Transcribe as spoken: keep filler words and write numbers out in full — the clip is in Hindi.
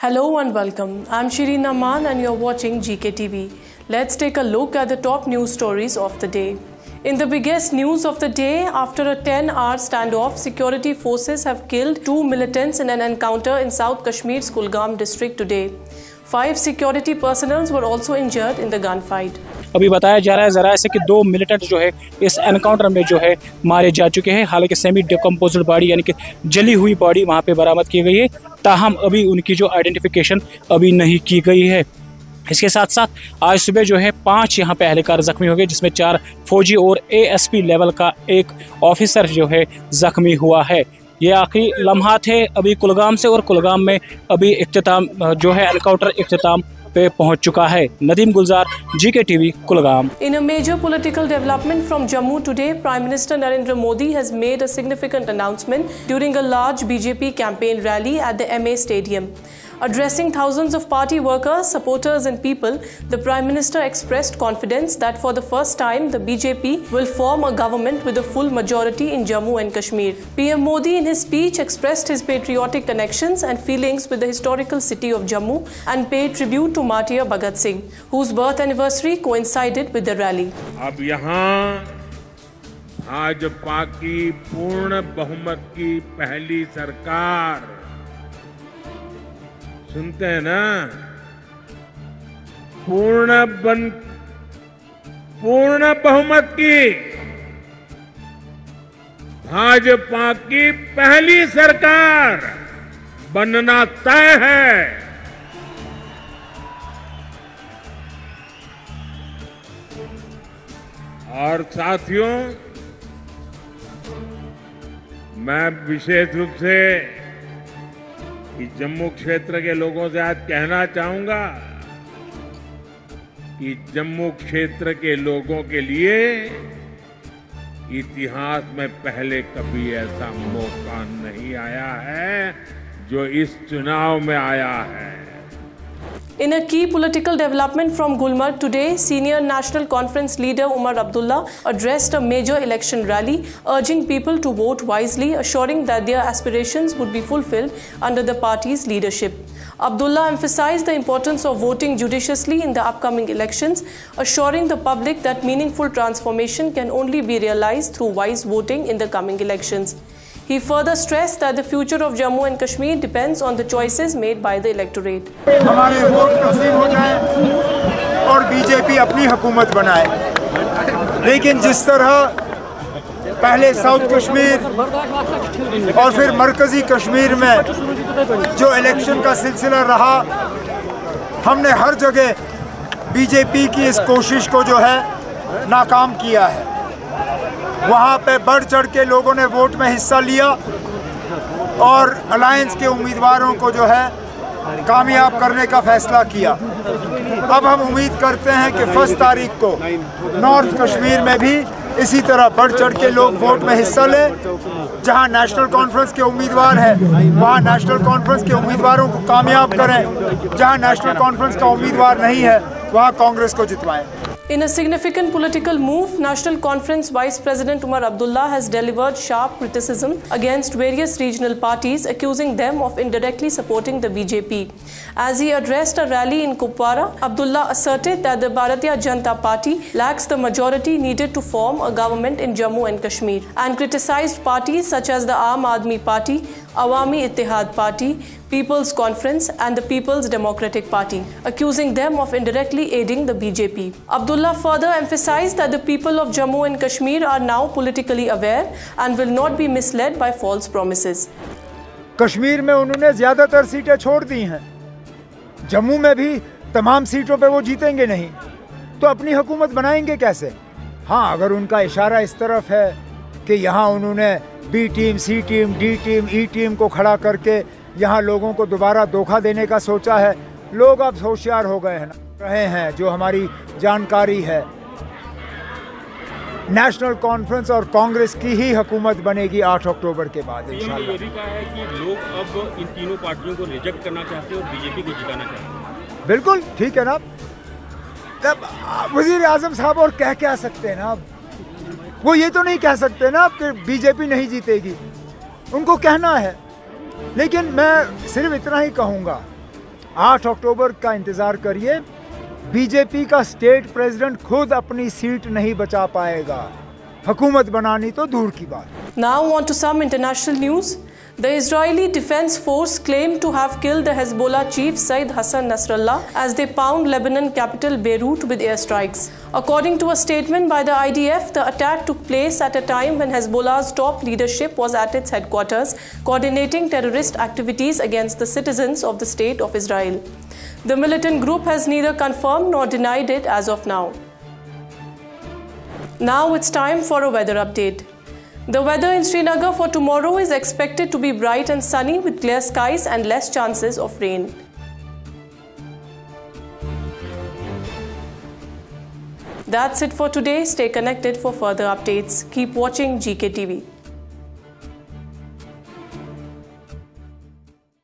Hello and welcome. I'm Shireen Aman and you're watching G K T V. Let's take a look at the top news stories of the day. In the biggest news of the day, after a ten-hour standoff, security forces have killed two militants in an encounter in South Kashmir's Kulgam district today. Five security personnel were also injured in the gunfight. अभी बताया जा रहा है जरा ऐसे कि दो मिलिटेंट जो है इस एनकाउंटर में जो है मारे जा चुके हैं। हालांकि सेमी डिकम्पोज्ड बॉडी यानी कि जली हुई बॉडी वहां पे बरामद की गई है, ताहम अभी उनकी जो आइडेंटिफिकेशन अभी नहीं की गई है। इसके साथ साथ आज सुबह जो है पांच यहाँ पे एहलकार जख्मी हो गए, जिसमें चार फौजी और एएसपी लेवल का एक ऑफिसर जो है जख्मी हुआ है। ये आखिरी लम्हा थे अभी कुलगाम से, और कुलगाम में अभी इख्तिताम जो है एनकाउंटर इख्तिताम पे पहुंच चुका है। Nadeem Gulzar, GK TV, Kulgam. In a major political development from Jammu today, Prime Minister Narendra Modi has made a significant announcement during a large B J P campaign rally at the M A Stadium. Addressing thousands of party workers, supporters and people, the Prime Minister expressed confidence that for the first time the B J P will form a government with a full majority in Jammu and Kashmir. P M Modi in his speech expressed his patriotic connections and feelings with the historical city of Jammu and paid tribute to Martyr Bhagat Singh, whose birth anniversary coincided with the rally. अब यहाँ भाजपा की पूर्ण बहुमत की पहली सरकार, सुनते हैं ना, पूर्ण बन पूर्ण बहुमत की भाजपा की पहली सरकार बनना तय है। और साथियों, मैं विशेष रूप से कि जम्मू क्षेत्र के लोगों से आज कहना चाहूंगा कि जम्मू क्षेत्र के लोगों के लिए इतिहास में पहले कभी ऐसा मौका नहीं आया है जो इस चुनाव में आया है। In a key political development from Gulmarg today, senior National Conference leader Umar Abdullah addressed a major election rally, urging people to vote wisely, assuring that their aspirations would be fulfilled under the party's leadership. Abdullah emphasized the importance of voting judiciously in the upcoming elections, assuring the public that meaningful transformation can only be realized through wise voting in the coming elections. He further stressed that the future of Jammu and Kashmir depends on the choices made by the electorate. हमारे वोट तस्लीम हो जाए और बीजेपी अपनी हुकूमत बनाए, लेकिन जिस तरह पहले साउथ कश्मीर और फिर मरकजी कश्मीर में जो इलेक्शन का सिलसिला रहा, हमने हर जगह बीजेपी की इस कोशिश को जो है नाकाम किया है। वहाँ पे बढ़ चढ़ के लोगों ने वोट में हिस्सा लिया और अलायंस के उम्मीदवारों को जो है कामयाब करने का फैसला किया। अब हम उम्मीद करते हैं कि फर्स्ट तारीख को नॉर्थ कश्मीर में भी इसी तरह बढ़ चढ़ के लोग वोट में हिस्सा लें। जहां नेशनल कॉन्फ्रेंस के उम्मीदवार हैं, वहां नेशनल कॉन्फ्रेंस के उम्मीदवारों को कामयाब करें। जहां नेशनल कॉन्फ्रेंस का उम्मीदवार नहीं है, वहां कांग्रेस को जितवाएं। In a significant political move, National Conference Vice President Umar Abdullah has delivered sharp criticism against various regional parties, accusing them of indirectly supporting the B J P. As he addressed a rally in Kupwara, Abdullah asserted that the Bharatiya Janata Party lacks the majority needed to form a government in Jammu and Kashmir, and criticized parties such as the Aam Aadmi Party, Awami Ittihad Party, People's Conference and the People's Democratic Party, accusing them of indirectly aiding the B J P. Abdullah further emphasized that the people of Jammu and Kashmir are now politically aware and will not be misled by false promises. Kashmir में उन्होंने ज़्यादातर सीटें छोड़ दी हैं, जम्मू में भी तमाम सीटों पे वो जीतेंगे नहीं, तो अपनी हुकूमत बनाएंगे कैसे? हाँ, अगर उनका इशारा इस तरफ है कि यहाँ उन्होंने B team, C team, D team, E team को खड़ा करके यहाँ लोगों को दोबारा धोखा देने का सोचा है, लोग अब होशियार हो गए हैं रहे हैं। जो हमारी जानकारी है, नेशनल कॉन्फ्रेंस और कांग्रेस की ही हुकूमत बनेगी आठ अक्टूबर के बाद इंशाल्लाह। ये भी कहा है कि लोग अब इन तीनों पार्टियों को रिजेक्ट करना चाहते हैं और बीजेपी को जिताना चाहते हैं। बिल्कुल ठीक है ना, तब वजीर आजम साहब और कह क्या सकते हैं ना, वो ये तो नहीं कह सकते ना कि बीजेपी नहीं जीतेगी, उनको कहना है। लेकिन मैं सिर्फ इतना ही कहूँगा आठ अक्टूबर का इंतज़ार करिए। बीजेपी का स्टेट प्रेसिडेंट खुद अपनी सीट नहीं बचा पाएगा, हुकूमत बनानी तो दूर की बात। Now on to some international news. The Israeli Defense Force claimed to have killed the Hezbollah chief Said Hassan Nasrallah as they pound Lebanon capital Beirut with airstrikes. According to a statement by the I D F, the attack took place at a time when Hezbollah's top leadership was at its headquarters, coordinating terrorist activities against the citizens of the State of Israel. The militant group has neither confirmed nor denied it as of now. Now it's time for a weather update. The weather in Srinagar for tomorrow is expected to be bright and sunny with clear skies and less chances of rain. That's it for today. Stay connected for further updates. Keep watching G K T V.